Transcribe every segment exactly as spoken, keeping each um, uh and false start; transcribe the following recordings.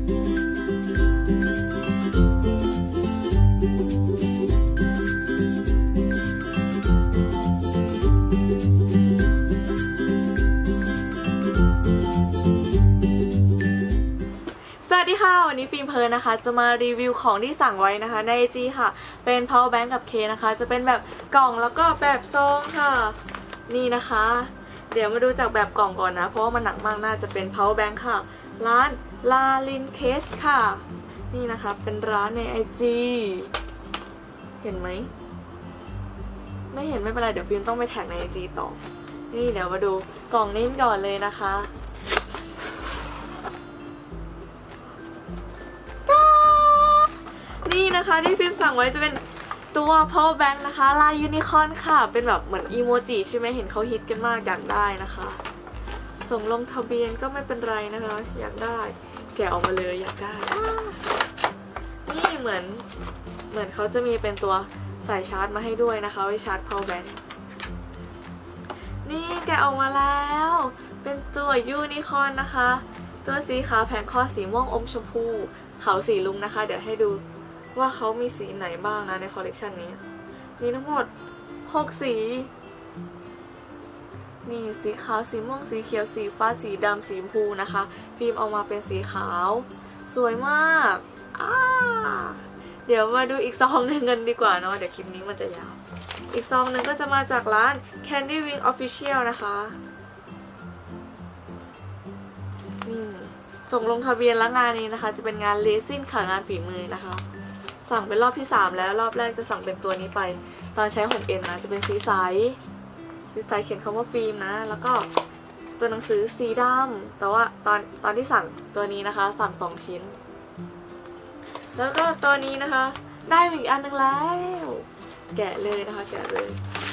สวัสดีค่ะวันนี้ฟิล์มเพลินนะคะจะมารีวิวของที่สั่งไว้นะคะใน ไอ จี ค่ะเป็น power bank กับเคนะคะจะเป็นแบบกล่องแล้วก็แบบซองค่ะนี่นะคะเดี๋ยวมาดูจากแบบกล่องก่อนนะเพราะว่ามันหนักมากน่าจะเป็น power bank ค่ะร้านลาลินเคสค่ะนี่นะคะเป็นร้านใน ไอ จี เห็นไหมไม่เห็นไม่เป็นไรเดี๋ยวฟิล์มต้องไปแท็กใน ไอ จี ต่อนี่เดี๋ยวมาดูกล่องนี้ก่อนเลยนะคะนี่นะคะที่ฟิล์มสั่งไว้จะเป็นตัว power bank นะคะลายยูนิคอร์นค่ะเป็นแบบเหมือนอีโมจิใช่ไหมเห็นเขาฮิตกันมากอยากได้นะคะส่งลงทะเบียนก็ไม่เป็นไรนะคะอยากได้แกะออกมาเลยอยากได้นี่เหมือนเหมือนเขาจะมีเป็นตัวใส่ชาร์จมาให้ด้วยนะคะไว้ชาร์จ power bank นี่แกะออกมาแล้วเป็นตัวยูนิคอร์นนะคะตัวสีขาวแผงคอสีม่วงอมชมพูเขาสีลุงนะคะเดี๋ยวให้ดูว่าเขามีสีไหนบ้างนะในคอลเลกชันนี้มีทั้งหมดหกสีนี่สีขาวสีม่วงสีเขียวสีฟ้าสีดำสีชมพูนะคะฟิล์มเอามาเป็นสีขาวสวยมากอ้าเดี๋ยวมาดูอีกซองหนึ่งกันดีกว่าเนาะเดี๋ยวคลิปนี้มันจะยาวอีกซองหนึ่งก็จะมาจากร้าน Candy Wing Official นะคะนี่ส่งลงทะเบียนแล้วงานนี้นะคะจะเป็นงานเลซินค่ะงานฝีมือนะคะสั่งเป็นรอบที่สามแล้วรอบแรกจะสั่งเป็นตัวนี้ไปตอนใช้ หกเอ็น นะจะเป็นสีใสสีใสเขียนคำว่าฟิล์มนะแล้วก็ตัวหนังสือสีดำแต่ว่าตอนตอนที่สั่งตัวนี้นะคะสั่งสองชิ้นแล้วก็ตัวนี้นะคะได้อีกอันนึงแล้วแกะเลยนะคะแกะเลย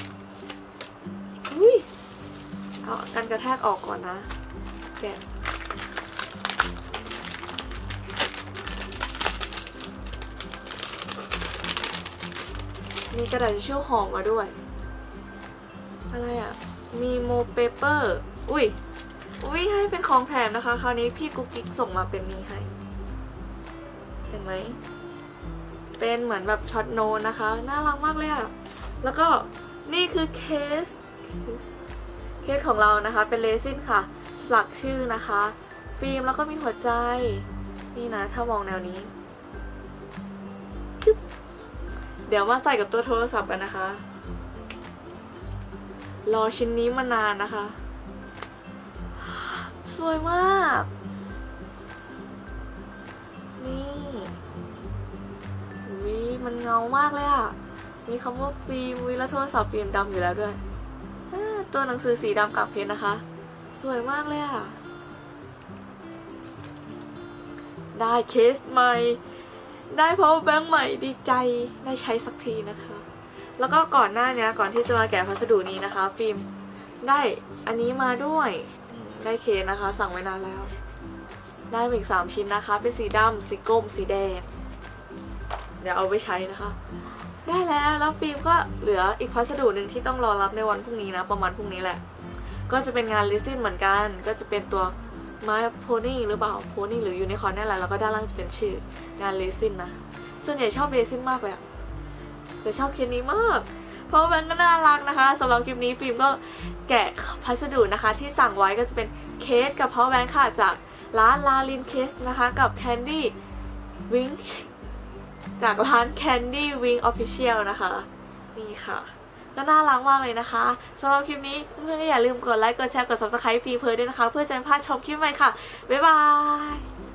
อุ้ยเอากันกระแทกออกก่อนนะแกะมีกระดาษทิชชู่ห่อมาด้วยอะไรอ่ะมีโมเปเปอร์อุ้ยอุ้ยให้เป็นของแถมนะคะคราวนี้พี่กุ๊กกิ๊กส่งมาเป็นนี้ให้เห็นไหมเป็นเหมือนแบบช็อตโน้ตนะคะน่ารักมากเลยอ่ะแล้วก็นี่คือเคสเคสของเรานะคะเป็นเรซินค่ะสลักชื่อนะคะฟิล์มแล้วก็มีหัวใจนี่นะถ้ามองแนวนี้เดี๋ยวมาใส่กับตัวโทรศัพท์กันนะคะรอชิ้นนี้มานานนะคะสวยมากนี่วิมันเงามากเลยอ่ะมีคำว่าฟิล์มวิแล้วโทรศัพท์ฟิล์มดำอยู่แล้วด้วยตัวหนังสือสีดำกากเพชรนะคะสวยมากเลยอ่ะได้เคสใหม่ได้เพราะแบงค์ใหม่ดีใจได้ใช้สักทีนะคะแล้วก็ก่อนหน้านี้ก่อนที่จะมาแกะพัสดุนี้นะคะฟิล์มได้อันนี้มาด้วยได้เคสนะคะสั่งไว้นานแล้วได้อีกสามชิ้นนะคะเป็นสีดำสีก้มสีแดงเดี๋ยวเอาไปใช้นะคะได้แล้วแล้วฟิล์มก็เหลืออีกพัสดุหนึ่งที่ต้องรอรับในวันพรุ่งนี้นะประมาณพรุ่งนี้แหละก็จะเป็นงานลิสติ้งเหมือนกันก็จะเป็นตัวไม้โพนี่หรือเปล่าโพนี่หรือยูนิคอร์นนี่แหละแล้วก็ด้านล่างจะเป็นชื่องานเรซินนะส่วนใหญ่ชอบเรซินมากเลยแต่ชอบเคสนี้มากเพราะมันก็น่ารักนะคะสำหรับคลิปนี้ฟิล์มก็แกะพัสดุนะคะที่สั่งไว้ก็จะเป็นเคสกับเพาแบงค์ค่ะจากร้านลาลินเคสนะคะกับ Candy Wing จากร้าน Candy Wing Official นะคะนี่ค่ะก็น่ารักมากเลยนะคะสำหรับคลิปนี้เพื่อนๆก็อย่าลืมกดไลค์กดแชร์กด ซับสไครบ์ ฟรีเพลินด้วยนะคะเพื่อจะไม่พลาดชมคลิปใหม่ค่ะบ๊ายบาย